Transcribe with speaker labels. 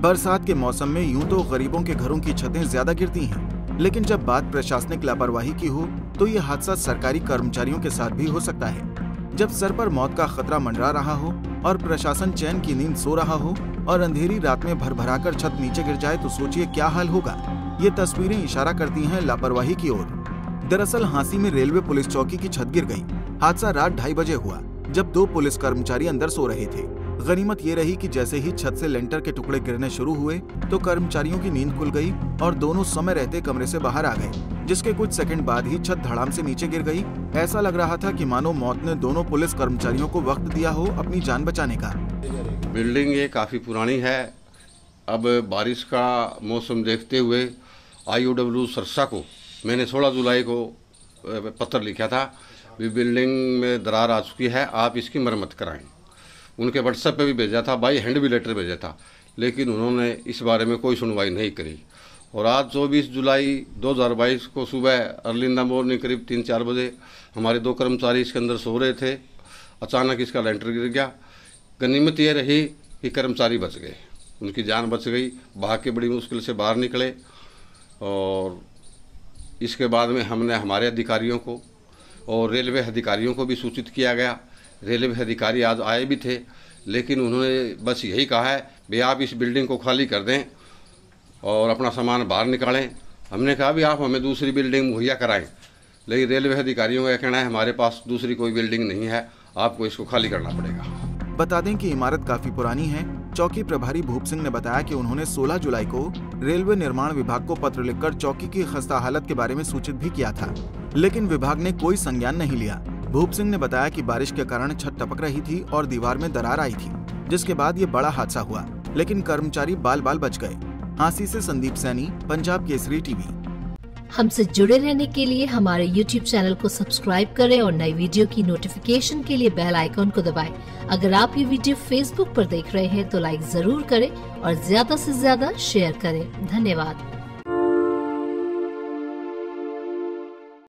Speaker 1: बरसात के मौसम में यूं तो गरीबों के घरों की छतें ज्यादा गिरती हैं, लेकिन जब बात प्रशासनिक लापरवाही की हो तो ये हादसा सरकारी कर्मचारियों के साथ भी हो सकता है। जब सर पर मौत का खतरा मंडरा रहा हो और प्रशासन चैन की नींद सो रहा हो और अंधेरी रात में भरभराकर छत नीचे गिर जाए तो सोचिए क्या हाल होगा। ये तस्वीरें इशारा करती हैं लापरवाही की ओर। दरअसल हांसी में रेलवे पुलिस चौकी की छत गिर गई। हादसा रात 2:30 बजे हुआ, जब 2 पुलिस कर्मचारी अंदर सो रहे थे। गनीमत ये रही कि जैसे ही छत से लेंटर के टुकड़े गिरने शुरू हुए तो कर्मचारियों की नींद खुल गई और दोनों समय रहते कमरे से बाहर आ गए, जिसके कुछ सेकंड बाद ही छत धड़ाम से नीचे गिर गई। ऐसा लग रहा था कि मानो मौत ने दोनों पुलिस कर्मचारियों को वक्त दिया हो अपनी जान बचाने का।
Speaker 2: बिल्डिंग ये काफ़ी पुरानी है। अब बारिश का मौसम देखते हुए IOW सरसा को मैंने 16 जुलाई को पत्र लिखा था, बिल्डिंग में दरार आ चुकी है, आप इसकी मरम्मत कराएं। उनके व्हाट्सएप पे भी भेजा था, बाई हैंड भी लेटर भेजा था, लेकिन उन्होंने इस बारे में कोई सुनवाई नहीं करी। और आज 24 जुलाई 2022 को सुबह अर्ली इन द मॉर्निंग करीब 3-4 बजे हमारे 2 कर्मचारी इसके अंदर सो रहे थे। अचानक इसका लेंटर गिर गया। गनीमत ये रही कि कर्मचारी बच गए, उनकी जान बच गई, भाग के बड़ी मुश्किल से बाहर निकले। और इसके बाद में हमने हमारे अधिकारियों को और रेलवे अधिकारियों को भी सूचित किया गया। रेलवे अधिकारी आज आए भी थे, लेकिन उन्होंने बस यही कहा है भाई आप इस बिल्डिंग को खाली कर दें और अपना सामान बाहर निकालें। हमने कहा भी आप हमें दूसरी बिल्डिंग मुहैया कराएं, लेकिन रेलवे अधिकारियों का कहना है हमारे पास दूसरी कोई बिल्डिंग नहीं है, आपको इसको खाली करना पड़ेगा।
Speaker 1: बता दें कि इमारत काफी पुरानी है। चौकी प्रभारी भूप सिंह ने बताया कि उन्होंने 16 जुलाई को रेलवे निर्माण विभाग को पत्र लिखकर चौकी की खस्ता हालत के बारे में सूचित भी किया था, लेकिन विभाग ने कोई संज्ञान नहीं लिया। भूप सिंह ने बताया कि बारिश के कारण छत टपक रही थी और दीवार में दरार आई थी, जिसके बाद ये बड़ा हादसा हुआ, लेकिन कर्मचारी बाल बाल बच गए। हांसी से संदीप सैनी, पंजाब केसरी टीवी।
Speaker 3: हमसे जुड़े रहने के लिए हमारे YouTube चैनल को सब्सक्राइब करें और नई वीडियो की नोटिफिकेशन के लिए बेल आइकॉन को दबाएं। अगर आप ये वीडियो Facebook पर देख रहे हैं तो लाइक जरूर करें और ज्यादा से ज्यादा शेयर करें। धन्यवाद।